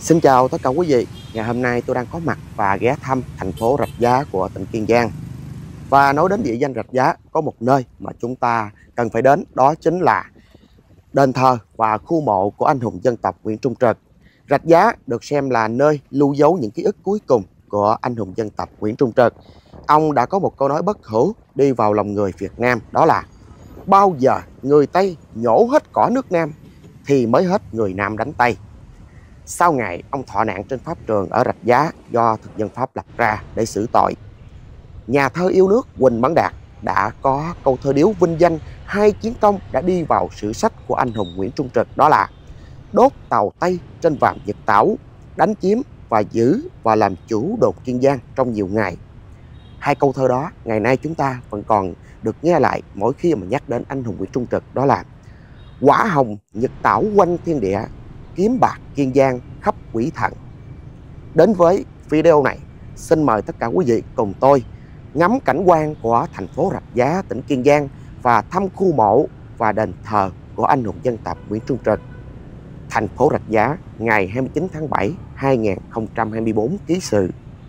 Xin chào tất cả quý vị. Ngày hôm nay tôi đang có mặt và ghé thăm thành phố Rạch Giá của tỉnh Kiên Giang. Và nói đến địa danh Rạch Giá, có một nơi mà chúng ta cần phải đến, đó chính là đền thờ và khu mộ của anh hùng dân tộc Nguyễn Trung Trực. Rạch Giá được xem là nơi lưu dấu những ký ức cuối cùng của anh hùng dân tộc Nguyễn Trung Trực. Ông đã có một câu nói bất hủ đi vào lòng người Việt Nam, đó là: bao giờ người Tây nhổ hết cỏ nước Nam thì mới hết người Nam đánh Tây. Sau ngày ông thọ nạn trên pháp trường ở Rạch Giá do thực dân Pháp lập ra để xử tội, nhà thơ yêu nước Huỳnh Mẫn Đạt đã có câu thơ điếu vinh danh hai chiến công đã đi vào sử sách của anh hùng Nguyễn Trung Trực, đó là: đốt tàu Tây trên vàm Nhật Tảo, đánh chiếm và giữ và làm chủ đồn Kiên Giang trong nhiều ngày. Hai câu thơ đó ngày nay chúng ta vẫn còn được nghe lại mỗi khi mà nhắc đến anh hùng Nguyễn Trung Trực, đó là: quả hồng Nhật Tảo quanh thiên địa, kiếm bạc Kiên Giang khắp quỷ thần. Đến với video này, xin mời tất cả quý vị cùng tôi ngắm cảnh quan của thành phố Rạch Giá, tỉnh Kiên Giang và thăm khu mộ và đền thờ của anh hùng dân tộc Nguyễn Trung Trực. Thành phố Rạch Giá ngày 29 tháng 7 2024 ký sự.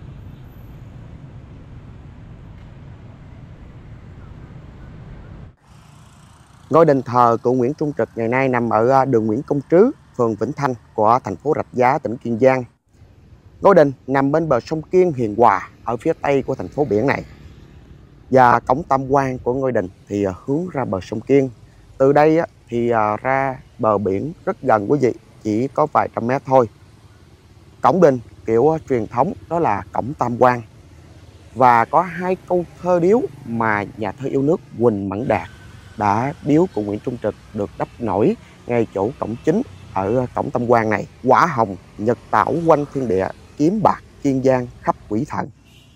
Ngôi đền thờ của Nguyễn Trung Trực ngày nay nằm ở đường Nguyễn Công Trứ, phường Vĩnh Thanh của thành phố Rạch Giá, tỉnh Kiên Giang. Ngôi đền nằm bên bờ sông Kiên Hiền Hòa ở phía tây của thành phố biển này. Và cổng tam quan của ngôi đền thì hướng ra bờ sông Kiên. Từ đây thì ra bờ biển rất gần quý vị, chỉ có vài trăm mét thôi. Cổng đền kiểu truyền thống đó là cổng tam quan. Và có hai câu thơ điếu mà nhà thơ yêu nước Huỳnh Mẫn Đạt đã điếu của Nguyễn Trung Trực được đắp nổi ngay chỗ cổng chính ở cổng tam quan này: quả hồng Nhật Tảo quanh thiên địa, kiếm bạc Kiên Giang khắp quỷ thần.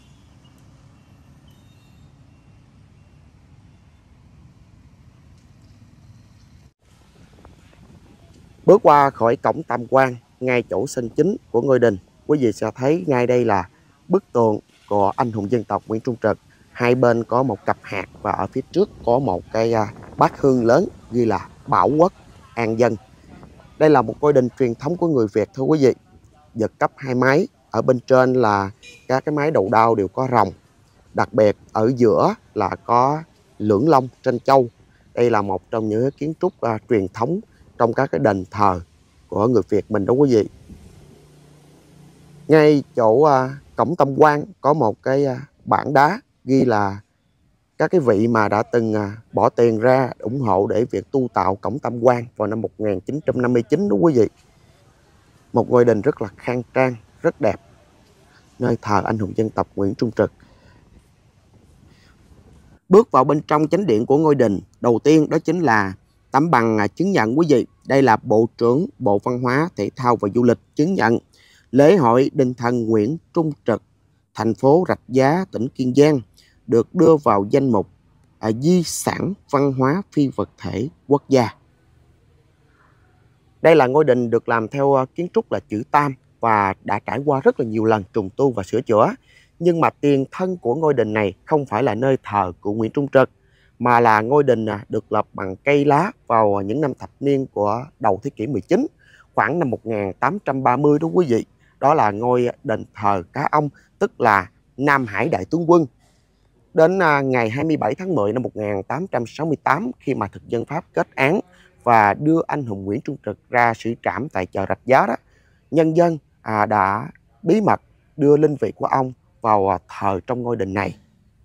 Bước qua khỏi cổng tam quan, ngay chỗ sân chính của ngôi đình, quý vị sẽ thấy ngay đây là bức tượng của anh hùng dân tộc Nguyễn Trung Trực. Hai bên có một cặp hạt và ở phía trước có một cái bát hương lớn ghi là Bảo Quốc An Dân. Đây là một ngôi đình truyền thống của người Việt thưa quý vị. Giật cấp hai mái, ở bên trên là các cái mái đầu đao đều có rồng. Đặc biệt ở giữa là có lưỡng long trên châu. Đây là một trong những kiến trúc truyền thống trong các cái đền thờ của người Việt mình đó quý vị. Ngay chỗ cổng tam quan có một cái bảng đá ghi là các cái vị mà đã từng bỏ tiền ra ủng hộ để việc tu tạo cổng tam quan vào năm 1959 đó quý vị. Một ngôi đình rất là khang trang, rất đẹp, nơi thờ anh hùng dân tộc Nguyễn Trung Trực. Bước vào bên trong chánh điện của ngôi đình, đầu tiên đó chính là tấm bằng chứng nhận quý vị. Đây là Bộ trưởng Bộ Văn hóa, Thể thao và Du lịch chứng nhận lễ hội đền thần Nguyễn Trung Trực, thành phố Rạch Giá, tỉnh Kiên Giang được đưa vào danh mục di sản văn hóa phi vật thể quốc gia. Đây là ngôi đình được làm theo kiến trúc là chữ tam và đã trải qua rất là nhiều lần trùng tu và sửa chữa. Nhưng mà tiền thân của ngôi đình này không phải là nơi thờ của Nguyễn Trung Trực, mà là ngôi đình được lập bằng cây lá vào những năm thập niên của đầu thế kỷ 19, khoảng năm 1830 đó quý vị. Đó là ngôi đền thờ Cá Ông, tức là Nam Hải Đại Tướng Quân. Đến ngày 27 tháng 10 năm 1868, khi mà thực dân Pháp kết án và đưa anh hùng Nguyễn Trung Trực ra xử trảm tại chợ Rạch Giá đó, nhân dân đã bí mật đưa linh vị của ông vào thờ trong ngôi đình này.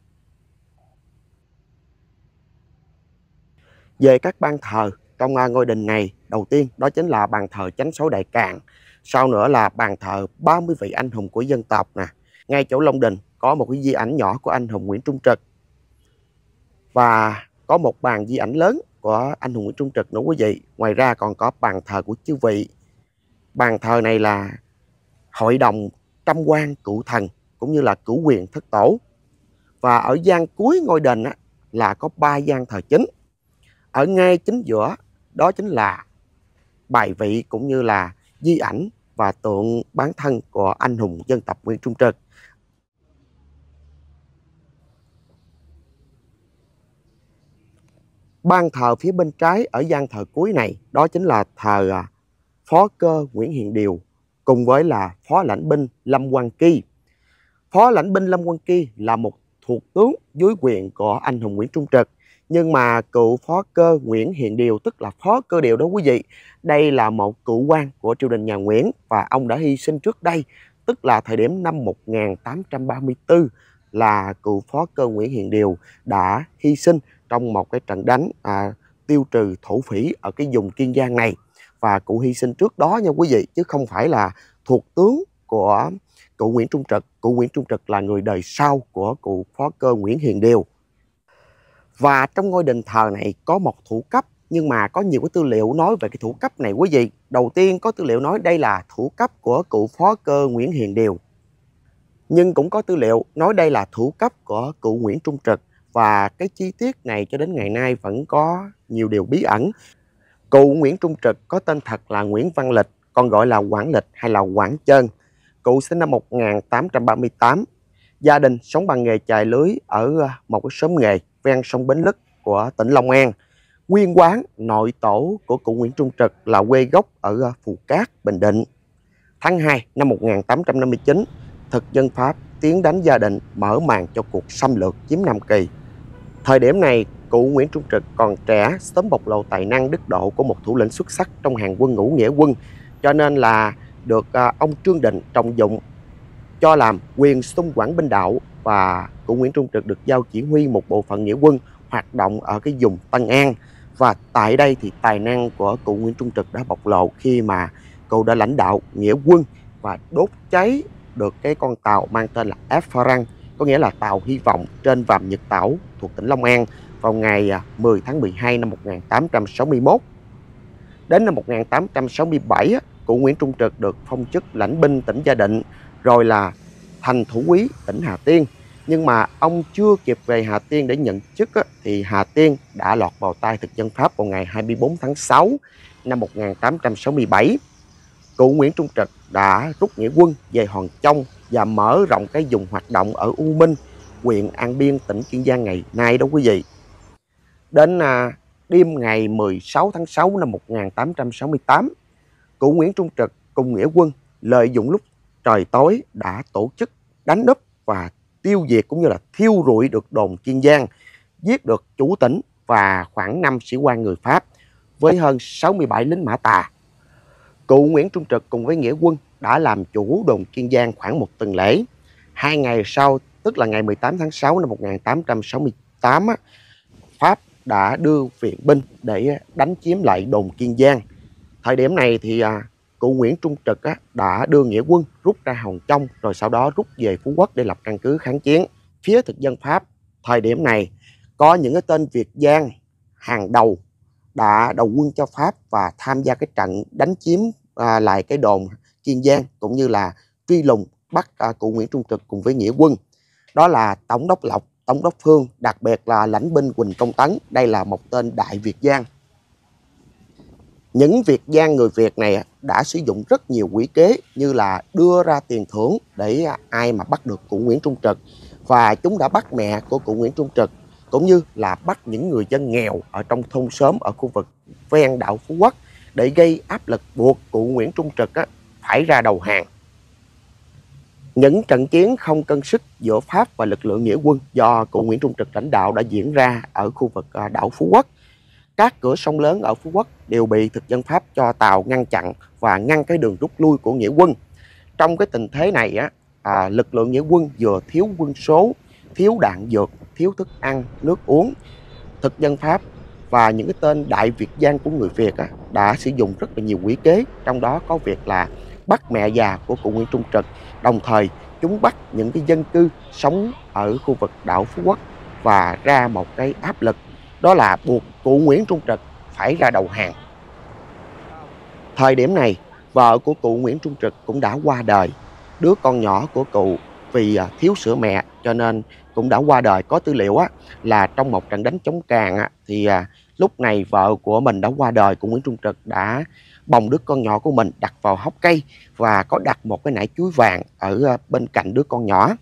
Về các ban thờ trong ngôi đình này, đầu tiên đó chính là bàn thờ Chánh Sối Đại Càn, sau nữa là bàn thờ 30 vị anh hùng của dân tộc nè. Ngay chỗ lông đình có một cái di ảnh nhỏ của anh hùng Nguyễn Trung Trực và có một bàn di ảnh lớn của anh hùng Nguyễn Trung Trực nữa quý vị. Ngoài ra còn có bàn thờ của chư vị. Bàn thờ này là hội đồng trăm quan cựu thần cũng như là cửu quyền thất tổ. Và ở gian cuối ngôi đền là có 3 gian thờ chính. Ở ngay chính giữa đó chính là bài vị cũng như là di ảnh và tượng bán thân của anh hùng dân tộc Nguyễn Trung Trực. Ban thờ phía bên trái ở gian thờ cuối này đó chính là thờ Phó Cơ Nguyễn Hiền Điều, cùng với là phó lãnh binh Lâm Quang Kỳ. Phó lãnh binh Lâm Quang Kỳ là một thuộc tướng dưới quyền của anh hùng Nguyễn Trung Trực. Nhưng mà cựu phó cơ Nguyễn Hiền Điều, tức là phó cơ Điều đó quý vị, đây là một cựu quan của triều đình nhà Nguyễn và ông đã hy sinh trước đây, tức là thời điểm năm 1834 là cựu phó cơ Nguyễn Hiền Điều đã hy sinh trong một cái trận đánh tiêu trừ thổ phỉ ở cái vùng Kiên Giang này. Và cụ hy sinh trước đó nha quý vị, chứ không phải là thuộc tướng của cụ Nguyễn Trung Trực. Cụ Nguyễn Trung Trực là người đời sau của cụ phó cơ Nguyễn Hiền Điều. Và trong ngôi đền thờ này có một thủ cấp, nhưng mà có nhiều cái tư liệu nói về cái thủ cấp này quý vị. Đầu tiên có tư liệu nói đây là thủ cấp của cụ phó cơ Nguyễn Hiền Điều, nhưng cũng có tư liệu nói đây là thủ cấp của cụ Nguyễn Trung Trực. Và cái chi tiết này cho đến ngày nay vẫn có nhiều điều bí ẩn. Cụ Nguyễn Trung Trực có tên thật là Nguyễn Văn Lịch, còn gọi là Quảng Lịch hay là Quảng Chơn. Cụ sinh năm 1838. Gia đình sống bằng nghề chài lưới ở một cái xóm nghề ven sông Bến Lức của tỉnh Long An. Nguyên quán nội tổ của cụ Nguyễn Trung Trực là quê gốc ở Phù Cát, Bình Định. Tháng 2 năm 1859, thực dân Pháp tiến đánh Gia Định, mở màn cho cuộc xâm lược chiếm Nam Kỳ. Thời điểm này, cụ Nguyễn Trung Trực còn trẻ, sớm bộc lộ tài năng đức độ của một thủ lĩnh xuất sắc trong hàng quân ngũ nghĩa quân, cho nên là được ông Trương Định trọng dụng cho làm quyền xung quản binh đạo. Và cụ Nguyễn Trung Trực được giao chỉ huy một bộ phận nghĩa quân hoạt động ở cái vùng Tân An. Và tại đây thì tài năng của cụ Nguyễn Trung Trực đã bộc lộ khi mà cụ đã lãnh đạo nghĩa quân và đốt cháy được cái con tàu mang tên là Esperance, có nghĩa là tàu hy vọng, trên Vàm Nhật Tảo thuộc tỉnh Long An vào ngày 10 tháng 12 năm 1861. Đến năm 1867, cụ Nguyễn Trung Trực được phong chức lãnh binh tỉnh Gia Định, rồi là thành thủ úy tỉnh Hà Tiên. Nhưng mà ông chưa kịp về Hà Tiên để nhận chức thì Hà Tiên đã lọt vào tay thực dân Pháp vào ngày 24 tháng 6 năm 1867. Cụ Nguyễn Trung Trực đã rút nghĩa quân về Hòn Trong và mở rộng cái vùng hoạt động ở U Minh, huyện An Biên, tỉnh Kiên Giang ngày nay đó quý vị. Đến đêm ngày 16 tháng 6 năm 1868, cụ Nguyễn Trung Trực cùng nghĩa quân lợi dụng lúc trời tối đã tổ chức đánh úp và tiêu diệt cũng như là thiêu rụi được đồn Kiên Giang, giết được chủ tỉnh và khoảng 5 sĩ quan người Pháp với hơn 67 lính Mã Tà. Cụ Nguyễn Trung Trực cùng với nghĩa quân đã làm chủ đồn Kiên Giang khoảng một tuần lễ. 2 ngày sau, tức là ngày 18 tháng 6 năm 1868, Pháp đã đưa viện binh để đánh chiếm lại đồn Kiên Giang. Thời điểm này thì cụ Nguyễn Trung Trực đã đưa nghĩa quân rút ra Hòn Trong, rồi sau đó rút về Phú Quốc để lập căn cứ kháng chiến. Phía thực dân Pháp thời điểm này có những cái tên Việt Giang hàng đầu đã đầu quân cho Pháp và tham gia cái trận đánh chiếm lại cái đồn Kiên Giang, cũng như là truy lùng bắt cụ Nguyễn Trung Trực cùng với nghĩa quân. Đó là Tổng đốc Lộc, Tổng đốc Phương, đặc biệt là lãnh binh Quỳnh Công Tấn. Đây là một tên đại Việt Giang. Những Việt Giang người Việt này đã sử dụng rất nhiều quỷ kế, như là đưa ra tiền thưởng để ai mà bắt được cụ Nguyễn Trung Trực. Và chúng đã bắt mẹ của cụ Nguyễn Trung Trực, cũng như là bắt những người dân nghèo ở trong thôn xóm ở khu vực ven đảo Phú Quốc để gây áp lực buộc cụ Nguyễn Trung Trực phải ra đầu hàng. Những trận chiến không cân sức giữa Pháp và lực lượng nghĩa quân do cụ Nguyễn Trung Trực lãnh đạo đã diễn ra ở khu vực đảo Phú Quốc. Các cửa sông lớn ở Phú Quốc đều bị thực dân Pháp cho tàu ngăn chặn và ngăn cái đường rút lui của nghĩa quân. Trong cái tình thế này lực lượng nghĩa quân vừa thiếu quân số, thiếu đạn dược, thiếu thức ăn, nước uống. Thực dân Pháp và những cái tên đại Việt Giang của người Việt đã sử dụng rất là nhiều quỷ kế, trong đó có việc là bắt mẹ già của cụ Nguyễn Trung Trực, đồng thời chúng bắt những cái dân cư sống ở khu vực đảo Phú Quốc và ra một cái áp lực, đó là buộc cụ Nguyễn Trung Trực phải ra đầu hàng. Thời điểm này, vợ của cụ Nguyễn Trung Trực cũng đã qua đời. Đứa con nhỏ của cụ vì thiếu sữa mẹ cho nên cũng đã qua đời. Có tư liệu là trong một trận đánh chống Càn thì lúc này vợ của mình đã qua đời. Cụ Nguyễn Trung Trực đã bồng đứa con nhỏ của mình đặt vào hốc cây và có đặt một cái nải chuối vàng ở bên cạnh đứa con nhỏ.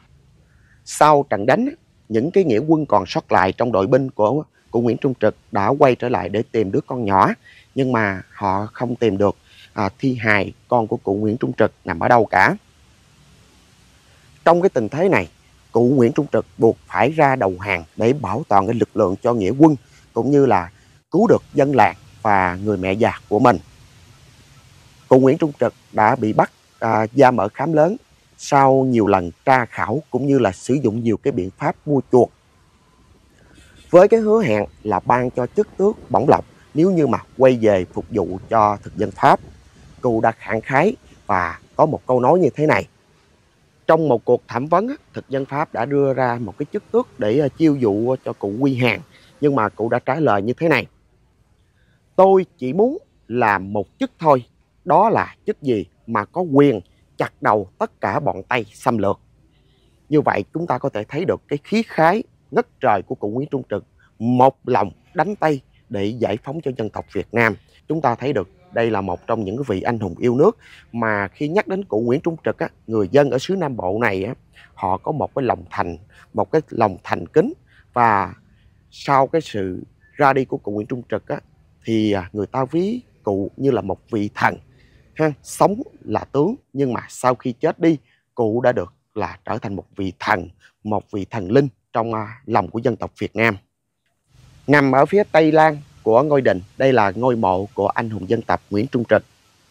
Sau trận đánh, những cái nghĩa quân còn sót lại trong đội binh của cụ Nguyễn Trung Trực đã quay trở lại để tìm đứa con nhỏ, nhưng mà họ không tìm được. thi hài con của cụ Nguyễn Trung Trực nằm ở đâu cả. Trong cái tình thế này, cụ Nguyễn Trung Trực buộc phải ra đầu hàng để bảo toàn cái lực lượng cho nghĩa quân, cũng như là cứu được dân làng và người mẹ già của mình. Cụ Nguyễn Trung Trực đã bị bắt giam ở Khám Lớn sau nhiều lần tra khảo, cũng như là sử dụng nhiều cái biện pháp mua chuộc, với cái hứa hẹn là ban cho chức tước bổng lộc nếu như mà quay về phục vụ cho thực dân Pháp. Cụ đã khẳng khái và có một câu nói như thế này: trong một cuộc thẩm vấn, thực dân Pháp đã đưa ra một cái chức tước để chiêu dụ cho cụ quy hàng, nhưng mà cụ đã trả lời như thế này: tôi chỉ muốn làm một chức thôi, đó là chức gì mà có quyền chặt đầu tất cả bọn Tây xâm lược. Như vậy chúng ta có thể thấy được cái khí khái ngất trời của cụ Nguyễn Trung Trực, một lòng đánh Tây để giải phóng cho dân tộc Việt Nam. Chúng ta thấy được đây là một trong những vị anh hùng yêu nước mà khi nhắc đến cụ Nguyễn Trung Trực người dân ở xứ Nam Bộ này họ có một cái lòng thành kính. Và sau cái sự ra đi của cụ Nguyễn Trung Trực thì người ta ví cụ như là một vị thần sống là tướng, nhưng mà sau khi chết đi, cụ đã được là trở thành một vị thần linh trong lòng của dân tộc Việt Nam. Nằm ở phía Tây Lan của ngôi đình, đây là ngôi mộ của anh hùng dân tộc Nguyễn Trung Trực.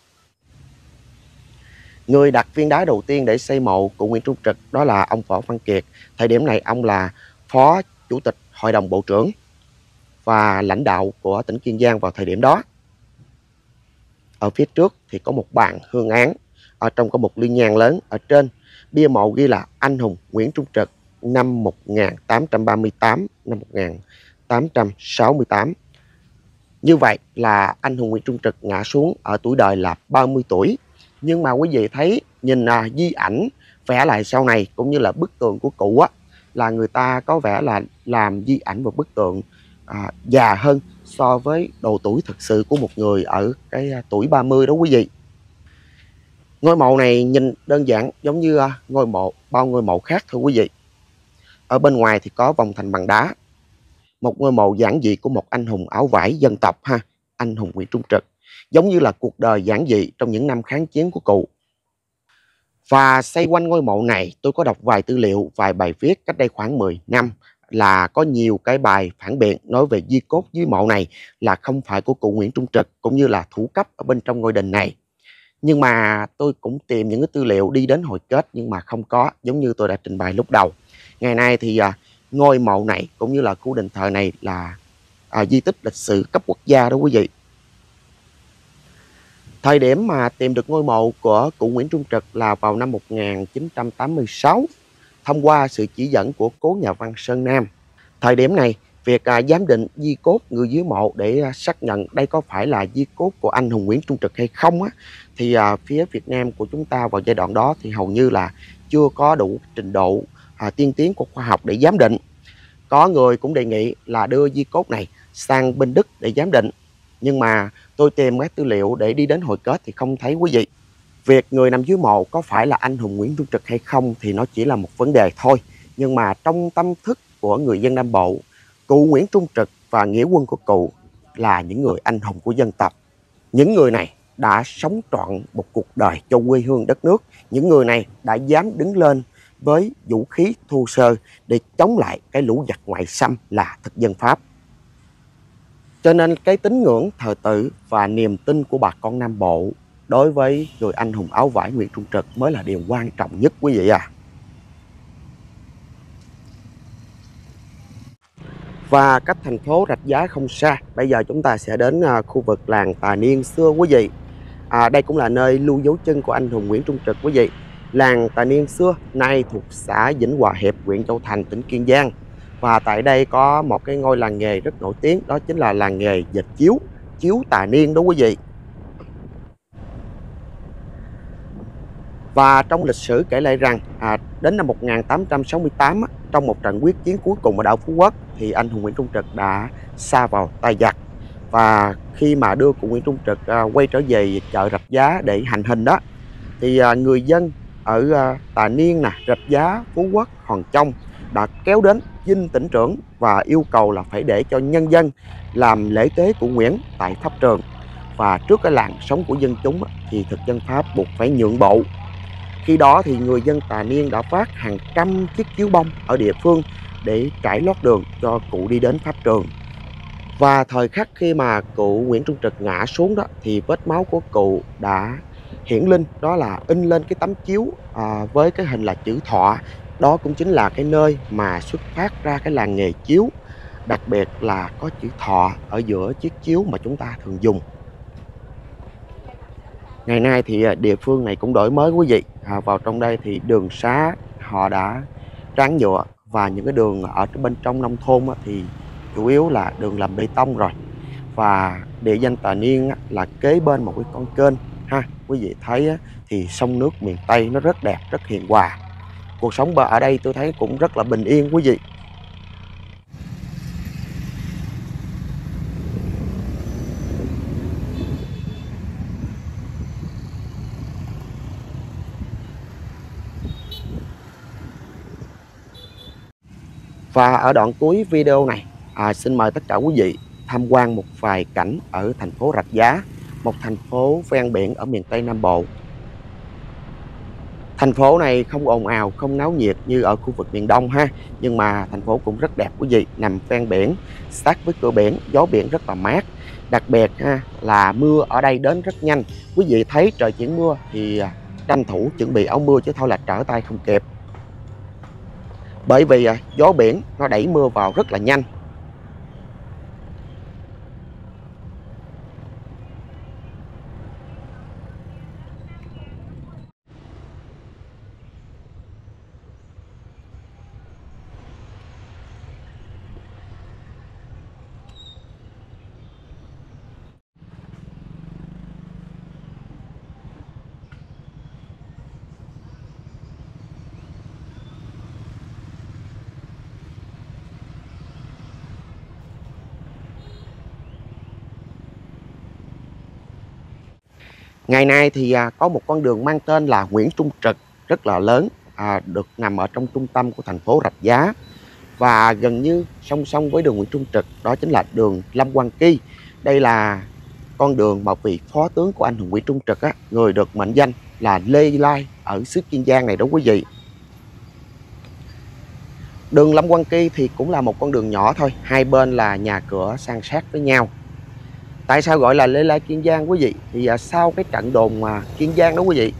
Người đặt viên đá đầu tiên để xây mộ của Nguyễn Trung Trực đó là ông Võ Văn Kiệt. Thời điểm này ông là Phó Chủ tịch Hội đồng Bộ trưởng và lãnh đạo của tỉnh Kiên Giang vào thời điểm đó. Ở phía trước thì có một bàn hương án, ở trong có một liên nhang lớn. Ở trên bia mộ ghi là anh hùng Nguyễn Trung Trực năm 1838, năm 1868. Như vậy là anh hùng Nguyễn Trung Trực ngã xuống ở tuổi đời là 30 tuổi. Nhưng mà quý vị thấy nhìn di ảnh vẽ lại sau này, cũng như là bức tượng của cụ là người ta có vẻ là làm di ảnh và bức tượng già hơn so với độ tuổi thực sự của một người ở cái tuổi 30 đó quý vị. Ngôi mộ này nhìn đơn giản giống như bao ngôi mộ khác thôi quý vị. Ở bên ngoài thì có vòng thành bằng đá, một ngôi mộ giản dị của một anh hùng áo vải dân tộc anh hùng Nguyễn Trung Trực, giống như là cuộc đời giản dị trong những năm kháng chiến của cụ. Và xoay quanh ngôi mộ này, tôi có đọc vài tư liệu, vài bài viết cách đây khoảng 10 năm, là có nhiều cái bài phản biện nói về di cốt dưới mộ này là không phải của cụ Nguyễn Trung Trực, cũng như là thủ cấp ở bên trong ngôi đình này. Nhưng mà tôi cũng tìm những cái tư liệu đi đến hồi kết, nhưng mà không có, giống như tôi đã trình bày lúc đầu. Ngày nay thì ngôi mộ này cũng như là khu đền thờ này là di tích lịch sử cấp quốc gia đó quý vị. Thời điểm mà tìm được ngôi mộ của cụ Nguyễn Trung Trực là vào năm 1986, thông qua sự chỉ dẫn của cố nhà văn Sơn Nam. Thời điểm này, việc giám định di cốt người dưới mộ để xác nhận đây có phải là di cốt của anh hùng Nguyễn Trung Trực hay không thì phía Việt Nam của chúng ta vào giai đoạn đó thì hầu như là chưa có đủ trình độ tiên tiến của khoa học để giám định. Có người cũng đề nghị là đưa di cốt này sang bên Đức để giám định, nhưng mà tôi tìm các tư liệu để đi đến hồi kết thì không thấy quý vị. Việc người nằm dưới mộ có phải là anh hùng Nguyễn Trung Trực hay không thì nó chỉ là một vấn đề thôi. Nhưng mà trong tâm thức của người dân Nam Bộ, cụ Nguyễn Trung Trực và nghĩa quân của cụ là những người anh hùng của dân tộc. Những người này đã sống trọn một cuộc đời cho quê hương đất nước. Những người này đã dám đứng lên với vũ khí thô sơ để chống lại cái lũ giặc ngoại xâm là thực dân Pháp. Cho nên cái tín ngưỡng thờ tự và niềm tin của bà con Nam Bộ đối với người anh hùng áo vải Nguyễn Trung Trực mới là điều quan trọng nhất quý vị Và cách thành phố Rạch Giá không xa, bây giờ chúng ta sẽ đến khu vực làng Tà Niên xưa quý vị. Đây cũng là nơi lưu dấu chân của anh hùng Nguyễn Trung Trực quý vị. Làng Tà Niên xưa nay thuộc xã Vĩnh Hòa Hiệp, huyện Châu Thành, tỉnh Kiên Giang. Và tại đây có một cái ngôi làng nghề rất nổi tiếng, đó chính là làng nghề dệt chiếu Tà Niên đó quý vị. Và trong lịch sử kể lại rằng đến năm 1868 trong một trận quyết chiến cuối cùng ở đảo Phú Quốc thì anh hùng Nguyễn Trung Trực đã sa vào tay giặc. Và khi mà đưa cụ Nguyễn Trung Trực quay trở về chợ Rạch Giá để hành hình đó thì người dân ở Tà Niên, Rạch Giá, Phú Quốc, Hòn Trong đã kéo đến dinh tỉnh trưởng và yêu cầu là phải để cho nhân dân làm lễ tế cụ Nguyễn tại pháp trường. và trước cái làn sóng của dân chúng thì thực dân Pháp buộc phải nhượng bộ. Khi đó thì người dân Tà Niên đã phát hàng trăm chiếc chiếu bông ở địa phương để trải lót đường cho cụ đi đến pháp trường. Và thời khắc khi mà cụ Nguyễn Trung Trực ngã xuống đó thì vết máu của cụ đã hiển linh, đó là in lên cái tấm chiếu với cái hình là chữ Thọ. Đó cũng chính là cái nơi mà xuất phát ra cái làng nghề chiếu, đặc biệt là có chữ Thọ ở giữa chiếc chiếu mà chúng ta thường dùng. Ngày nay thì địa phương này cũng đổi mới quý vị. Vào trong đây thì đường xá họ đã tráng nhựa, và những cái đường ở bên trong nông thôn thì chủ yếu là đường làm bê tông rồi. Và địa danh Tà Niên là kế bên một cái con kênh ha. Quý vị thấy thì sông nước miền Tây nó rất đẹp, rất hiền hòa. Cuộc sống ở đây tôi thấy cũng rất là bình yên quý vị. Và ở đoạn cuối video này, xin mời tất cả quý vị tham quan một vài cảnh ở thành phố Rạch Giá, một thành phố ven biển ở miền Tây Nam Bộ. Thành phố này không ồn ào, không náo nhiệt như ở khu vực miền Đông ha, nhưng mà thành phố cũng rất đẹp quý vị, nằm ven biển, sát với cửa biển, gió biển rất là mát. Đặc biệt là mưa ở đây đến rất nhanh. Quý vị thấy trời chuyển mưa thì tranh thủ chuẩn bị áo mưa, chứ thôi là trở tay không kịp. Bởi vì gió biển nó đẩy mưa vào rất là nhanh. Ngày nay thì có một con đường mang tên là Nguyễn Trung Trực rất là lớn, được nằm ở trong trung tâm của thành phố Rạch Giá. Và gần như song song với đường Nguyễn Trung Trực đó chính là đường Lâm Quang Kỳ. Đây là con đường mà vị phó tướng của anh hùng Nguyễn Trung Trực người được mệnh danh là Lê Lai ở xứ Kiên Giang này đó quý vị. Đường Lâm Quang Kỳ thì cũng là một con đường nhỏ thôi, hai bên là nhà cửa san sát với nhau. Tại sao gọi là Lê Lai Kiên Giang quý vị? Thì sau cái trận đồn Kiên Giang đó quý vị,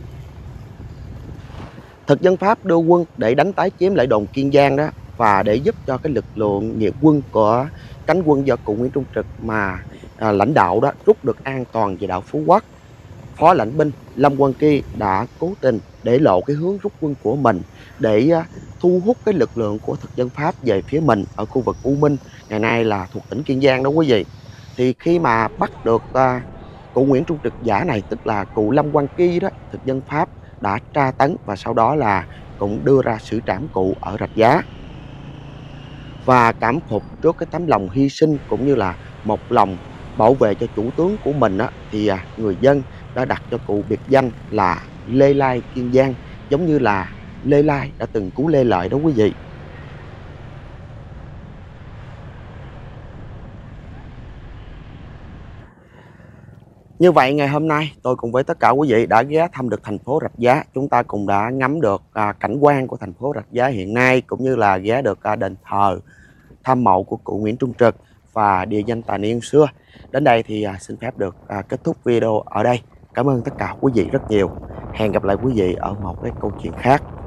thực dân Pháp đưa quân để đánh tái chiếm lại đồn Kiên Giang đó, và để giúp cho cái lực lượng nghĩa quân của cánh quân do cụ Nguyễn Trung Trực mà lãnh đạo đó rút được an toàn về đảo Phú Quốc. Phó lãnh binh Lâm Quang Kỳ đã cố tình để lộ cái hướng rút quân của mình để thu hút cái lực lượng của thực dân Pháp về phía mình ở khu vực U Minh, ngày nay là thuộc tỉnh Kiên Giang đó quý vị. Thì khi mà bắt được cụ Nguyễn Trung Trực giả này, tức là cụ Lâm Quang Kỳ đó, thực dân Pháp đã tra tấn và sau đó là cũng đưa ra xử trảm cụ ở Rạch Giá. Và cảm phục trước cái tấm lòng hy sinh cũng như là một lòng bảo vệ cho chủ tướng của mình thì người dân đã đặt cho cụ biệt danh là Lê Lai Kiên Giang, giống như là Lê Lai đã từng cứu Lê Lợi đó quý vị. Như vậy ngày hôm nay tôi cùng với tất cả quý vị đã ghé thăm được thành phố Rạch Giá. Chúng ta cùng đã ngắm được cảnh quan của thành phố Rạch Giá hiện nay, cũng như là ghé được đền thờ thăm mộ của cụ Nguyễn Trung Trực và địa danh Tà Niên xưa. Đến đây thì xin phép được kết thúc video ở đây. Cảm ơn tất cả quý vị rất nhiều. Hẹn gặp lại quý vị ở một cái câu chuyện khác.